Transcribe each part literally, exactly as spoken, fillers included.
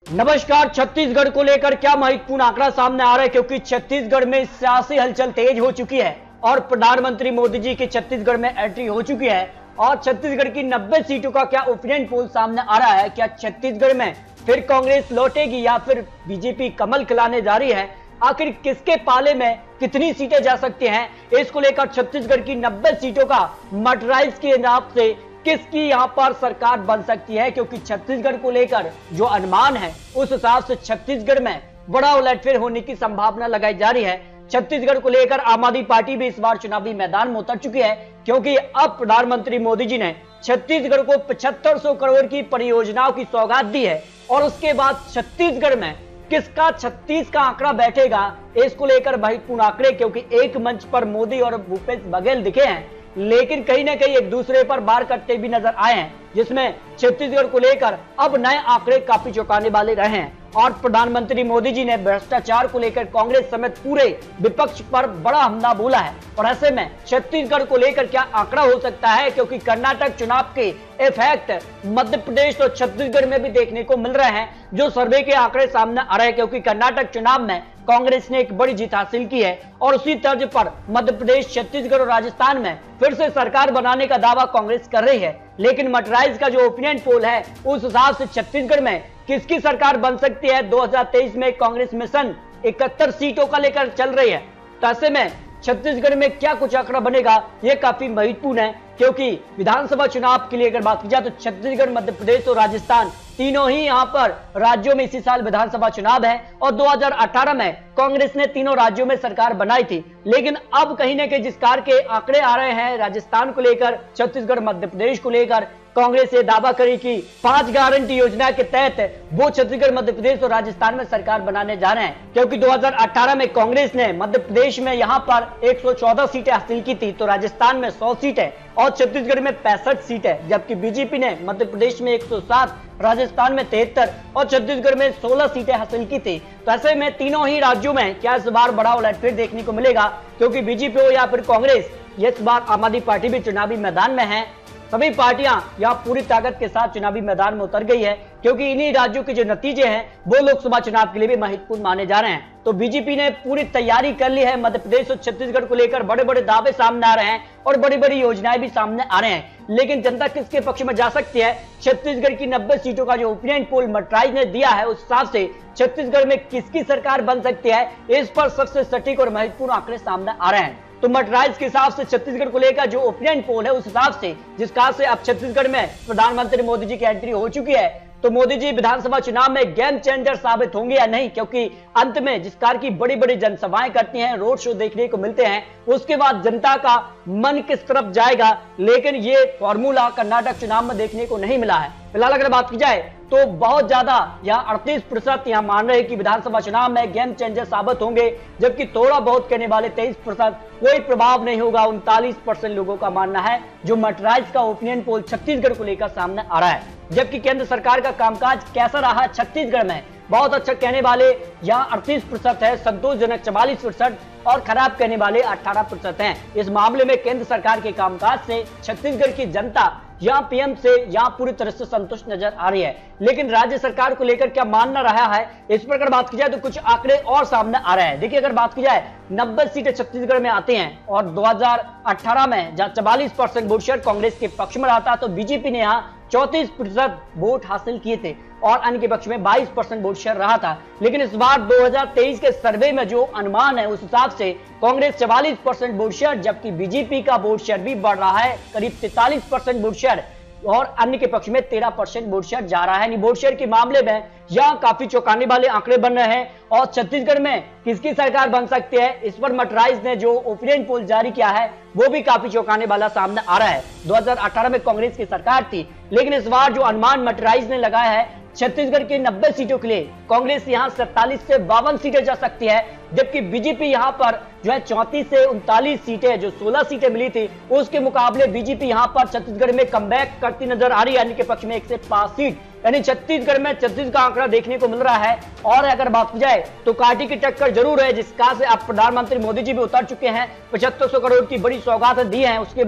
नमस्कार। छत्तीसगढ़ को लेकर क्या महत्वपूर्ण आंकड़ा सामने आ रहा है, क्योंकि छत्तीसगढ़ में सियासी हलचल तेज हो चुकी है और प्रधानमंत्री मोदी जी की छत्तीसगढ़ में एंट्री हो चुकी है और छत्तीसगढ़ की नब्बे सीटों का क्या ओपिनियन पोल सामने आ रहा है। क्या छत्तीसगढ़ में फिर कांग्रेस लौटेगी या फिर बीजेपी कमल खिलाने जा रही है? आखिर किसके पाले में कितनी सीटें जा सकती हैं, इसको लेकर छत्तीसगढ़ की नब्बे सीटों का मर्डराइज के नाम से किसकी यहां पर सरकार बन सकती है, क्योंकि छत्तीसगढ़ को लेकर जो अनुमान है उस हिसाब से छत्तीसगढ़ में बड़ा उलटफेर होने की संभावना लगाई जा रही है। छत्तीसगढ़ को लेकर आम आदमी पार्टी भी इस बार चुनावी मैदान में उतर चुकी है, क्योंकि अब प्रधानमंत्री मोदी जी ने छत्तीसगढ़ को पचहत्तर सौ करोड़ की परियोजनाओं की सौगात दी है और उसके बाद छत्तीसगढ़ में किसका छत्तीस का आंकड़ा बैठेगा, इसको लेकर महत्वपूर्ण आंकड़े, क्योंकि एक मंच पर मोदी और भूपेश बघेल दिखे हैं लेकिन कहीं ना कहीं एक दूसरे पर वार करते भी नजर आए हैं, जिसमें छत्तीसगढ़ को लेकर अब नए आंकड़े काफी चौंकाने वाले रहे हैं। और प्रधानमंत्री मोदी जी ने भ्रष्टाचार को लेकर कांग्रेस समेत पूरे विपक्ष पर बड़ा हमला बोला है और ऐसे में छत्तीसगढ़ को लेकर क्या आंकड़ा हो सकता है, क्योंकि कर्नाटक चुनाव के इफेक्ट मध्य प्रदेश और छत्तीसगढ़ में भी देखने को मिल रहे हैं, जो सर्वे के आंकड़े सामने आ रहे हैं। क्योंकि कर्नाटक चुनाव में कांग्रेस ने एक बड़ी जीत हासिल की है और उसी तर्ज पर मध्य प्रदेश, छत्तीसगढ़ और राजस्थान में फिर से सरकार बनाने का दावा कांग्रेस कर रही है। लेकिन मर्डराइज का जो ओपिनियन पोल है उस हिसाब से छत्तीसगढ़ में किसकी सरकार बन सकती है। दो हज़ार तेईस में कांग्रेस मिशन इकहत्तर सीटों का लेकर चल रही है, तो ऐसे में छत्तीसगढ़ में क्या कुछ आंकड़ा बनेगा ये काफी महत्वपूर्ण है, क्योंकि विधानसभा चुनाव के लिए अगर बात की जाए तो छत्तीसगढ़, मध्य प्रदेश और राजस्थान तीनों ही यहां पर राज्यों में इसी साल विधानसभा चुनाव है और दो हज़ार अठारह में कांग्रेस ने तीनों राज्यों में सरकार बनाई थी। लेकिन अब कहीं ना कहीं जिस कार के आंकड़े आ रहे हैं राजस्थान को लेकर, छत्तीसगढ़, मध्य प्रदेश को लेकर, कांग्रेस ये दावा करी कि पांच गारंटी योजना के तहत वो छत्तीसगढ़, मध्य प्रदेश और राजस्थान में सरकार बनाने जा रहे हैं, क्योंकि दो हज़ार अठारह में कांग्रेस ने मध्य प्रदेश में यहां पर एक सौ चौदह सीटें हासिल की थी, तो राजस्थान में सौ सीटें और छत्तीसगढ़ में पैंसठ सीटें, जबकि बीजेपी ने मध्य प्रदेश में एक सौ सात, राजस्थान में तिहत्तर और छत्तीसगढ़ में सोलह सीटें हासिल की थी। तो ऐसे में तीनों ही राज्यों में क्या इस बार बड़ा उलटफेर देखने को मिलेगा, क्योंकि बीजेपी हो या फिर कांग्रेस, इस बार आम आदमी पार्टी भी चुनावी मैदान में है। सभी पार्टियां यहां पूरी ताकत के साथ चुनावी मैदान में उतर गई है, क्योंकि इन्हीं राज्यों के जो नतीजे हैं वो लोकसभा चुनाव के लिए भी महत्वपूर्ण माने जा रहे हैं। तो बीजेपी ने पूरी तैयारी कर ली है। मध्य प्रदेश और छत्तीसगढ़ को लेकर बड़े बड़े दावे सामने आ रहे हैं और बड़ी बड़ी योजनाएं भी सामने आ रहे हैं, लेकिन जनता किसके पक्ष में जा सकती है? छत्तीसगढ़ की नब्बे सीटों का जो ओपिनियन पोल मर्डराइज ने दिया है उस हिसाब से छत्तीसगढ़ में किसकी सरकार बन सकती है, इस पर सबसे सटीक और महत्वपूर्ण आंकड़े सामने आ रहे हैं। तो मर्डराइज के हिसाब से छत्तीसगढ़ को लेकर जो ओपिनियन पोल है उस हिसाब से, जिसका से अब छत्तीसगढ़ में प्रधानमंत्री मोदी जी की एंट्री हो चुकी है, तो मोदी जी विधानसभा चुनाव में गेम चेंजर साबित होंगे या नहीं, क्योंकि अंत में जिस कार की बड़ी बड़ी जनसभाएं करती हैं, रोड शो देखने को मिलते हैं, उसके बाद जनता का मन किस तरफ जाएगा, लेकिन ये फॉर्मूला कर्नाटक चुनाव में देखने को नहीं मिला है। फिलहाल अगर बात की जाए तो बहुत ज्यादा यहाँ अड़तीस प्रतिशत यहाँ मान रहे हैं कि विधानसभा चुनाव में गेम चेंजर साबित होंगे, जबकि थोड़ा बहुत कहने वाले तेईस प्रतिशत कोई प्रभाव नहीं होगा। उनतालीस परसेंट लोगों का मानना है जो मर्डराइज का ओपिनियन पोल छत्तीसगढ़ को लेकर सामने आ रहा है। जबकि केंद्र सरकार का कामकाज कैसा रहा छत्तीसगढ़ में, बहुत अच्छा कहने वाले यहाँ अड़तीस प्रतिशत है, संतोषजनक चवालीस प्रतिशत और खराब कहने वाले अठारह प्रतिशत हैं। इस मामले में केंद्र सरकार के कामकाज से छत्तीसगढ़ की जनता यहाँ पीएम से यहाँ पूरी तरह से संतुष्ट नजर आ रही है। लेकिन राज्य सरकार को लेकर क्या मानना रहा है, इस पर अगर बात की जाए तो कुछ आंकड़े और सामने आ रहे हैं। देखिए, अगर बात की जाए नब्बे सीटें छत्तीसगढ़ में आती हैं और दो हज़ार अठारह में जहां चवालीस परसेंट वोट शेयर कांग्रेस के पक्ष में रहा था, तो बीजेपी ने यहाँ चौंतीस प्रतिशत वोट हासिल किए थे और अन्य के पक्ष में बाईस परसेंट वोट शेयर रहा था। लेकिन इस बार दो हज़ार तेईस के सर्वे में जो अनुमान है उस हिसाब से कांग्रेस चवालीस परसेंट वोट शेयर, जबकि बीजेपी का वोट शेयर भी बढ़ रहा है, करीब तैंतालीस परसेंट वोट शेयर और अन्य के पक्ष में तेरह परसेंट वोट शेयर जा रहा है। वोट शेयर के मामले में यहाँ काफी चौंकाने वाले आंकड़े बन रहे हैं और छत्तीसगढ़ में किसकी सरकार बन सकती है, इस पर मर्डराइज ने जो ओपिनियन पोल जारी किया है वो भी काफी चौंकाने वाला सामने आ रहा है। दो हज़ार अठारह में कांग्रेस की सरकार थी, लेकिन इस बार जो अनुमान मर्डराइज ने लगाया है छत्तीसगढ़ की नब्बे सीटों के लिए कांग्रेस यहां सैंतालीस से बावन सीटें जा सकती है, जबकि बीजेपी यहां पर जो है चौंतीस से उनतालीस सीटें, जो सोलह सीटें मिली थी उसके मुकाबले बीजेपी यहां पर छत्तीसगढ़ में कमबैक करती नजर आ रही है, यानी कि पक्ष में एक से पांच सीट, यानी छत्तीसगढ़ में छत्तीस का आंकड़ा देखने को मिल रहा है। और अगर बात की जाए तो कांटे की टक्कर जरूर है, जिसका से अब प्रधानमंत्री मोदी जी भी उतर चुके हैं, पचहत्तर सौ करोड़ की बड़ी सौगात दी है। उसके बाद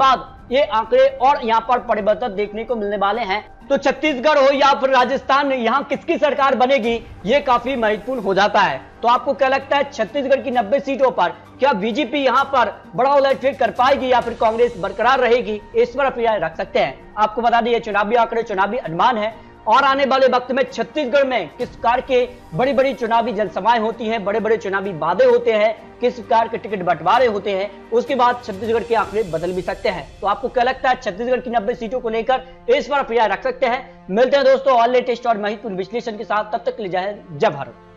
ये आंकड़े और यहाँ पर परिवर्तन देखने को मिलने वाले हैं। तो छत्तीसगढ़ हो या फिर राजस्थान, यहाँ किसकी सरकार बनेगी ये काफी महत्वपूर्ण हो जाता है। तो आपको क्या लगता है छत्तीसगढ़ की नब्बे सीटों पर क्या बीजेपी यहाँ पर बड़ा उलटफेर कर पाएगी या फिर कांग्रेस बरकरार रहेगी? इस पर आप राय रख सकते हैं। आपको बता दें ये चुनावी आंकड़े, चुनावी अनुमान है और आने वाले वक्त में छत्तीसगढ़ में किस प्रकार के बड़ी बड़ी चुनावी जनसभाएं होती हैं, बड़े बड़े चुनावी वादे होते हैं, किस प्रकार के टिकट बंटवारे होते हैं, उसके बाद छत्तीसगढ़ के आंकड़े बदल भी सकते हैं। तो आपको क्या लगता है छत्तीसगढ़ की नब्बे सीटों को लेकर? इस पर आप राय रख सकते हैं। मिलते हैं दोस्तों और लेटेस्ट और महत्वपूर्ण विश्लेषण के साथ, तब तक के लिए जय हिंद, जय भारत।